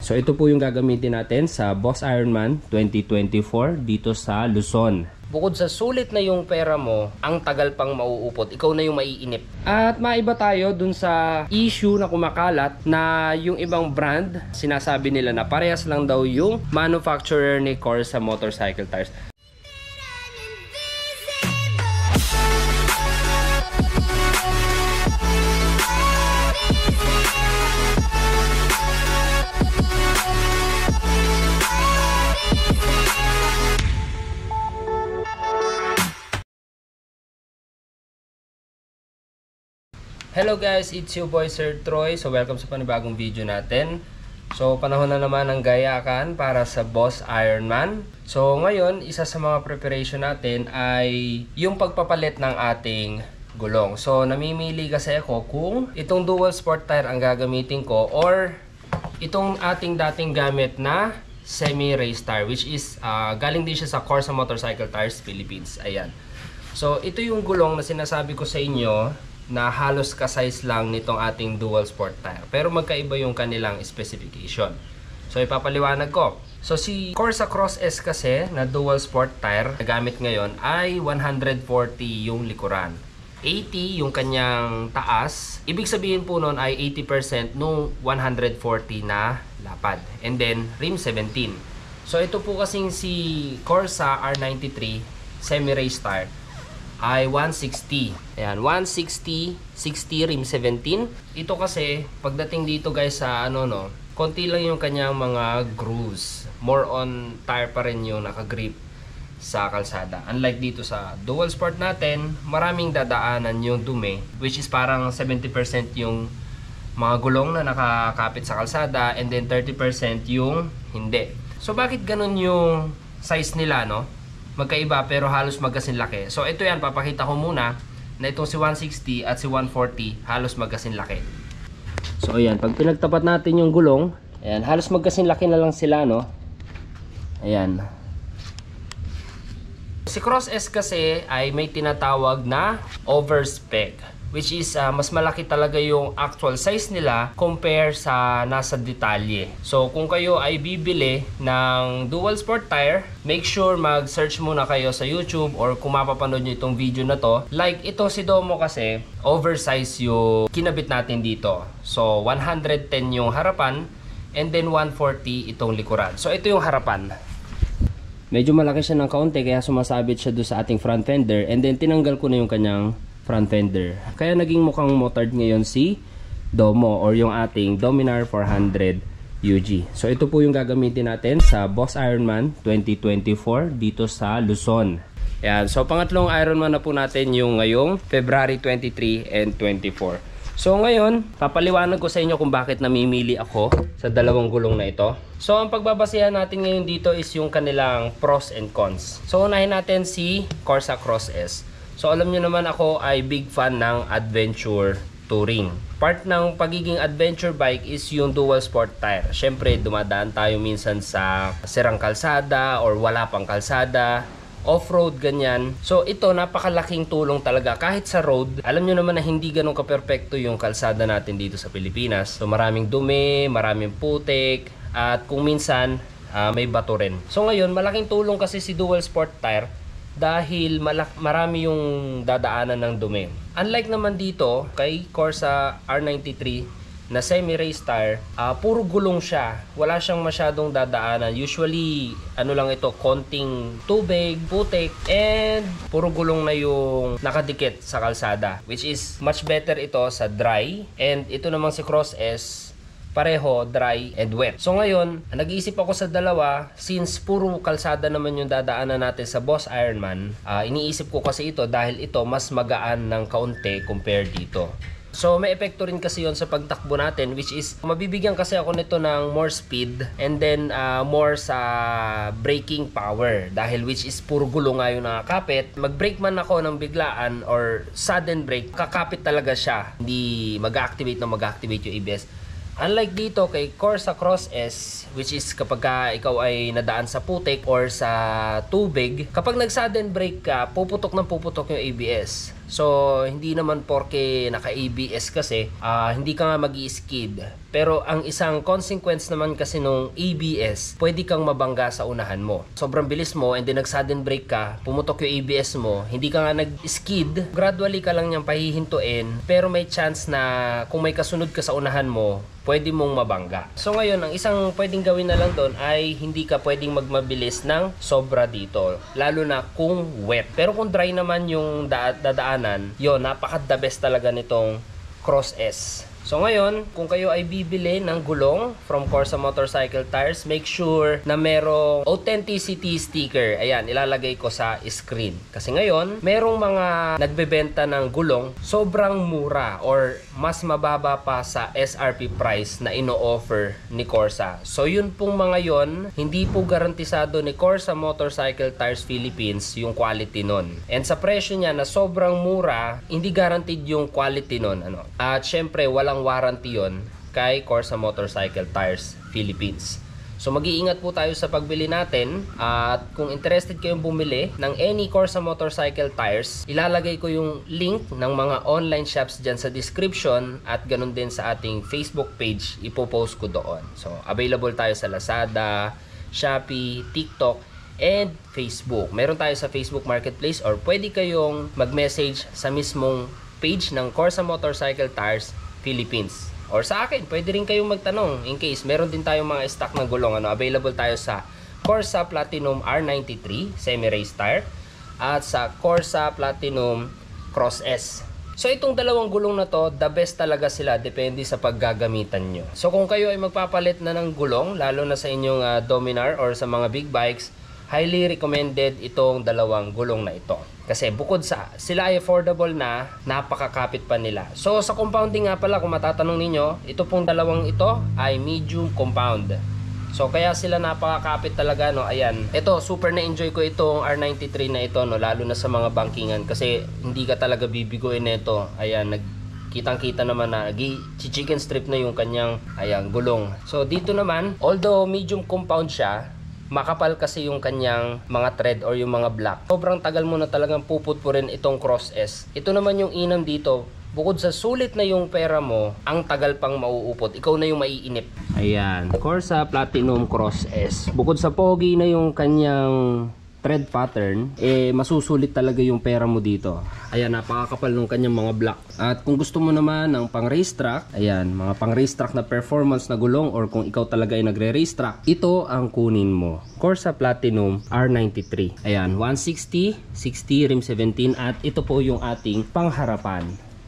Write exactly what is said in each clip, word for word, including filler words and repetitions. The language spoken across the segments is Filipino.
So ito po yung gagamitin natin sa Boss Ironman twenty twenty-four dito sa Luzon. Bukod sa sulit na yung pera mo, ang tagal pang mauupot, ikaw na yung maiinip. At maiba tayo dun sa issue na kumakalat na yung ibang brand, sinasabi nila na parehas lang daw yung manufacturer ni Corsa motorcycle tires. Hello guys, it's you boy Sir Troy. So welcome sa panibagong video natin. So panahon na naman ng gayakan para sa Boss Ironman. So ngayon, isa sa mga preparation natin ay yung pagpapalit ng ating gulong. So namimili kasi ako kung itong dual sport tire ang gagamitin ko or itong ating dating gamit na semi-race tire, which is uh, galing din siya sa Corsa Motorcycle Tires Philippines. Ayan. So ito yung gulong na sinasabi ko sa inyo na halos ka-size lang nitong ating dual sport tire. Pero magkaiba yung kanilang specification. So ipapaliwanag ko. So si Corsa Cross S kasi na dual sport tire na gamit ngayon ay one hundred forty yung likuran. eighty yung kanyang taas. Ibig sabihin po nun ay eighty percent nung one hundred forty na lapad. And then rim seventeen. So ito po kasing si Corsa R ninety-three semi-race tire ay one sixty. Ayan, one sixty, sixty rim seventeen. Ito kasi pagdating dito guys sa ano no, konti lang yung kanyang mga grooves. More on tire pa rin yung nakagrip sa kalsada. Unlike dito sa dual sport natin, maraming dadaanan yung dumi, which is parang seventy percent yung mga gulong na nakakapit sa kalsada and then thirty percent yung hindi. So bakit ganun yung size nila no? Magkaiba pero halos magkasin laki. So ito yan, papakita ko muna na itong si one sixty at si one forty halos magkasin laki. So ayan, pag pinagtapat natin yung gulong, ayan, halos magkasin laki na lang sila no. Ayan. Si Cross S kasi ay may tinatawag na overspec, which is uh, mas malaki talaga yung actual size nila compare sa nasa detalye. So kung kayo ay bibili ng dual sport tire, make sure mag-search muna kayo sa YouTube or kung mapapanood nyo itong video na to. Like ito si Domo kasi, oversize yung kinabit natin dito. So one hundred ten yung harapan and then one forty itong likuran. So ito yung harapan. Medyo malaki siya ng kaunti kaya sumasabit siya doon sa ating front fender and then tinanggal ko na yung kanyang front fender. Kaya naging mukhang motard ngayon si Domo or yung ating Dominar four hundred U G. So ito po yung gagamitin natin sa Boss Ironman twenty twenty-four dito sa Luzon. Ayan. So pangatlong Ironman na po natin yung ngayong February twenty-three and twenty-four. So ngayon, papaliwanag ko sa inyo kung bakit namimili ako sa dalawang gulong na ito. So ang pagbabasehan natin ngayon dito is yung kanilang pros and cons. So unahin natin si Corsa Cross S. So alam nyo naman ako ay big fan ng adventure touring. Part ng pagiging adventure bike is yung dual sport tire. Syempre dumadaan tayo minsan sa sirang kalsada or wala pang kalsada, off-road ganyan. So ito napakalaking tulong talaga kahit sa road. Alam nyo naman na hindi ganun ka-perfecto yung kalsada natin dito sa Pilipinas. So maraming dumi, maraming putik at kung minsan uh, may bato rin. So ngayon malaking tulong kasi si dual sport tire dahil malak marami yung dadaanan ng dumi. Unlike naman dito kay Corsa R ninety-three na semi-race tire, uh, puro gulong siya. Wala siyang masyadong dadaanan. Usually, ano lang ito, konting tubig, putik, and puro gulong na yung nakadikit sa kalsada. Which is much better ito sa dry. And ito namang si Cross S, pareho dry and wet. So ngayon, nag-iisip ako sa dalawa since puro kalsada naman yung dadaanan natin sa Boss Ironman. Uh, iniisip ko kasi ito dahil ito mas magaan ng kaunti compared dito. So may epekto rin kasi yon sa pagtakbo natin, which is mabibigyan kasi ako nito ng more speed and then uh, more sa braking power dahil which is puro gulong nga yung nakakapit. Mag-brake man ako ng biglaan or sudden brake, kakapit talaga siya. Hindi mag-activate na mag-activate yung A B S. Unlike dito kay Corsa Cross S, which is kapag ka ikaw ay nadaan sa putik or sa tubig, kapag nag-sudden brake ka, puputok ng puputok yung A B S. So, hindi naman porke naka-A B S kasi, uh, hindi ka nga mag-i-skid. Pero ang isang consequence naman kasi nung A B S, pwede kang mabangga sa unahan mo. Sobrang bilis mo and then nag-sudden brake ka, pumutok yung A B S mo, hindi ka nga nag-skid, gradually ka lang niyang pahihintuin, pero may chance na kung may kasunod ka sa unahan mo, pwede mong mabangga. So ngayon, ang isang pwedeng gawin na lang doon ay hindi ka pwedeng magmabilis ng sobra dito. Lalo na kung wet. Pero kung dry naman yung da dadaanan, yun, napaka-the best talaga nitong Cross S. So ngayon, kung kayo ay bibili ng gulong from Corsa Motorcycle Tires, make sure na merong authenticity sticker. Ayan, ilalagay ko sa screen. Kasi ngayon, merong mga nagbebenta ng gulong sobrang mura or mas mababa pa sa S R P price na ino-offer ni Corsa. So yun pong mga yon, hindi po garantisado ni Corsa Motorcycle Tires Philippines yung quality nun. And sa presyo niya na sobrang mura, hindi guaranteed yung quality nun. Ano? At syempre, walang warranty yon kay Corsa Motorcycle Tires Philippines. So mag-iingat po tayo sa pagbili natin, at kung interested kayong bumili ng any Corsa Motorcycle Tires, ilalagay ko yung link ng mga online shops dyan sa description, at ganun din sa ating Facebook page, ipopost ko doon. So available tayo sa Lazada, Shopee, TikTok, and Facebook. Meron tayo sa Facebook Marketplace, or pwede kayong mag-message sa mismong page ng Corsa Motorcycle Tires Philippines. Or sa akin, pwede rin kayong magtanong in case meron din tayong mga stock na gulong. Ano, available tayo sa Corsa Platinum R ninety-three semi-race tire at sa Corsa Platinum Cross S. So itong dalawang gulong na to, the best talaga sila, depende sa paggagamitan nyo. So kung kayo ay magpapalit na ng gulong, lalo na sa inyong uh, Dominar or sa mga big bikes, highly recommended itong dalawang gulong na ito. Kasi bukod sa sila ay affordable na, napakakapit pa nila. So sa compounding nga pala, kung matatanong ninyo, ito pong dalawang ito ay medium compound. So kaya sila napakakapit talaga, no. Ayan. Ito, super na-enjoy ko itong R ninety-three na ito, no, lalo na sa mga bankingan kasi hindi ka talaga bibiguin nito. Ayan, nag kitang-kita naman na chicken strip na yung kanyang ayan gulong. So dito naman, although medium compound siya, makapal kasi yung kanyang mga thread or yung mga block. Sobrang tagal mo na talagang puputpurin itong Cross S. Ito naman yung inam dito, bukod sa sulit na yung pera mo, ang tagal pang mauupot. Ikaw na yung maiinip. Ayan, Corsa Platinum Cross S. Bukod sa pogi na yung kanyang thread pattern, eh masusulit talaga yung pera mo dito. Ayan, napakakapal nung kanyang mga block. At kung gusto mo naman ng pang racetrack, ayan, mga pang racetrack na performance na gulong, or kung ikaw talaga ay nagre-racetrack, ito ang kunin mo. Corsa Platinum R ninety-three. Ayan, one sixty, sixty, rim seventeen, at ito po yung ating pangharapan.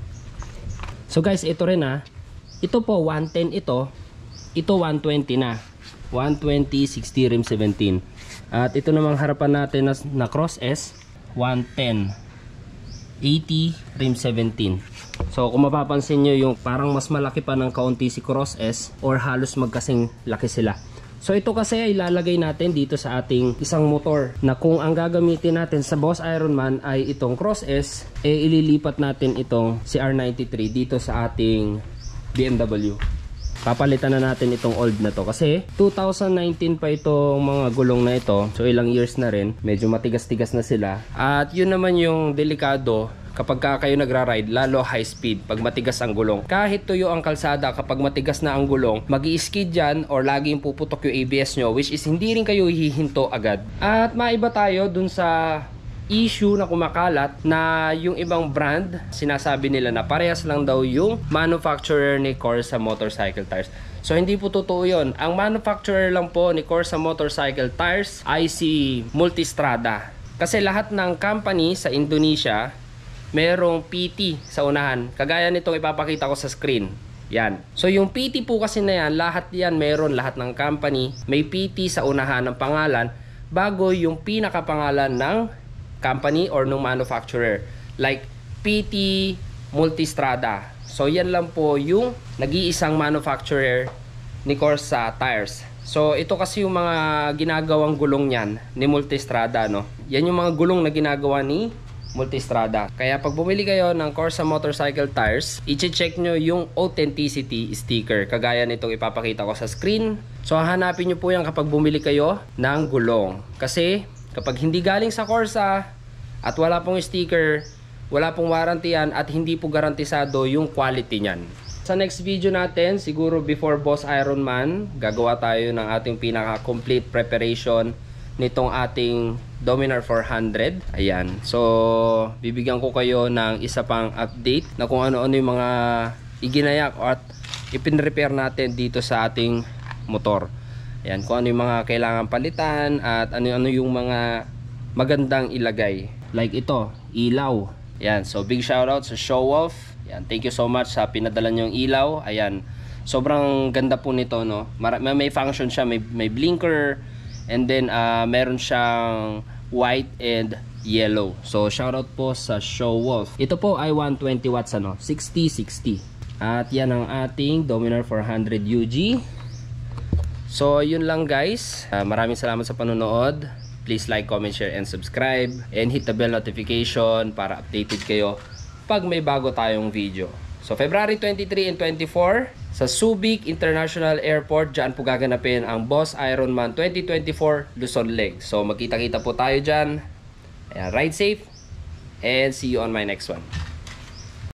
So guys, ito rin ha. Ito po one ten ito. Ito one twenty na. one twenty, sixty, rim seventeen. At ito namang harapan natin na, na Cross S, one ten, eighty, rim seventeen. So kung mapapansin nyo, yung parang mas malaki pa ng kaunti si Cross S, or halos magkasing laki sila. So ito kasi ay ilalagay natin dito sa ating isang motor, na kung ang gagamitin natin sa Boss Ironman ay itong Cross S, eh ililipat natin itong si R ninety-three dito sa ating B M W. Papalitan na natin itong old na to kasi two thousand nineteen pa itong mga gulong na ito. So ilang years na rin, medyo matigas-tigas na sila. At yun naman yung delikado kapag ka kayo nagra-ride, lalo high speed pag matigas ang gulong. Kahit tuyo ang kalsada, kapag matigas na ang gulong, mag-i-skid yan or laging puputok yung A B S nyo, which is hindi rin kayo hihinto agad. At maiba tayo dun sa issue na kumakalat na yung ibang brand, sinasabi nila na parehas lang daw yung manufacturer ni Corsa Motorcycle Tires. So hindi po totoo yun. Ang manufacturer lang po ni Corsa Motorcycle Tires ay si Multistrada. Kasi lahat ng company sa Indonesia merong P T sa unahan. Kagaya nitong ipapakita ko sa screen. Yan. So yung P T po kasi na yan, lahat yan meron, lahat ng company may P T sa unahan ng pangalan bago yung pinakapangalan ng company or ng manufacturer, like P T Multistrada. So yan lang po yung nag-iisang manufacturer ni Corsa Tires. So ito kasi yung mga ginagawang gulong niyan ni Multistrada, no. Yan yung mga gulong na ginagawa ni Multistrada. Kaya pag bumili kayo ng Corsa Motorcycle Tires, i-check nyo yung authenticity sticker, kagaya nitong ipapakita ko sa screen. So hanapin nyo po yan kapag bumili kayo ng gulong, kasi kapag hindi galing sa Corsa at wala pong sticker, wala pong warranty yan at hindi po garantisado yung quality niyan. Sa next video natin, siguro before Boss Ironman, gagawa tayo ng ating pinaka-complete preparation nitong ating Dominar four hundred. Ayan. So, bibigyan ko kayo ng isa pang update na kung ano-ano yung mga iginayak at ipin-repair natin dito sa ating motor. Ayan. Kung ano yung mga kailangan palitan at ano-ano yung mga magandang ilagay. Like ito, ilaw. Ayan. So, big shoutout sa Show Off. Ayan. Thank you so much sa pinadala nyo yung ilaw. Ayan. Sobrang ganda po nito, no? Mar may function siya. May, may blinker. And then uh, meron siyang white and yellow. So shoutout po sa Show Off. Ito po ay one hundred twenty watts, ano, sixty sixty. At yan ang ating Dominar four hundred U G. So yun lang guys. Uh, maraming salamat sa panonood. Please like, comment, share, and subscribe. And hit the bell notification para updated kayo pag may bago tayong video. So February twenty-three and twenty-four sa Subic International Airport, dyan po gaganapin ang Boss Ironman twenty twenty-four Luzon Leg. So magkita-kita po tayo dyan. Ayan, ride safe and see you on my next one.